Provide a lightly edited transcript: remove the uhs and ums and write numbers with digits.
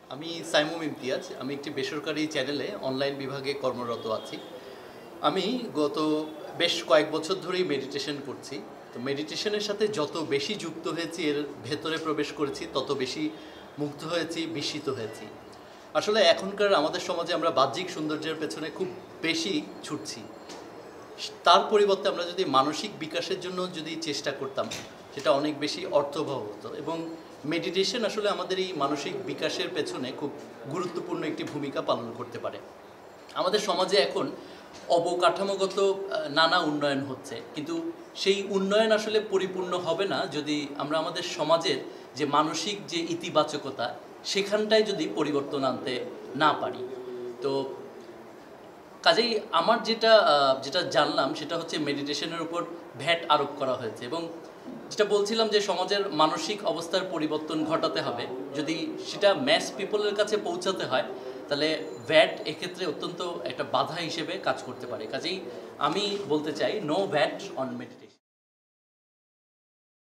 আমি সাইমুম ইমতিয়াজ। আমি একটি বেসরকারি চ্যানেলে অনলাইন বিভাগে কর্মরত আছি। আমি গত বেশ কয়েক বছর ধরেই মেডিটেশন করছি। তো মেডিটেশনের সাথে যত বেশি যুক্ত হয়েছি, এর ভেতরে প্রবেশ করেছি, তত বেশি মুগ্ধ হয়েছি, বিস্মিত হয়েছি। আসলে এখনকার আমাদের সমাজে আমরা বাহ্যিক সৌন্দর্যের পেছনে খুব বেশি ছুটছি। তার পরিবর্তে আমরা যদি মানসিক বিকাশের জন্য যদি চেষ্টা করতাম, সেটা অনেক বেশি অর্থবহ হতো। এবং মেডিটেশন আসলে আমাদের এই মানসিক বিকাশের পেছনে খুব গুরুত্বপূর্ণ একটি ভূমিকা পালন করতে পারে। আমাদের সমাজে এখন অবকাঠামোগত নানা উন্নয়ন হচ্ছে, কিন্তু সেই উন্নয়ন আসলে পরিপূর্ণ হবে না যদি আমরা আমাদের সমাজের যে মানসিক যে ইতিবাচকতা, সেখানটায় যদি পরিবর্তন আনতে না পারি। তো কাজেই আমার যেটা জানলাম সেটা হচ্ছে মেডিটেশনের উপর ভ্যাট আরোপ করা হয়েছে। এবং যেটা বলছিলাম যে সমাজের মানসিক অবস্থার পরিবর্তন ঘটাতে হবে, যদি সেটা ম্যাস পিপলের কাছে পৌঁছাতে হয়, তাহলে ভ্যাট এক্ষেত্রে অত্যন্ত একটা বাধা হিসেবে কাজ করতে পারে। কাজেই আমি বলতে চাই, নো ভ্যাট অন মেডিটেশন।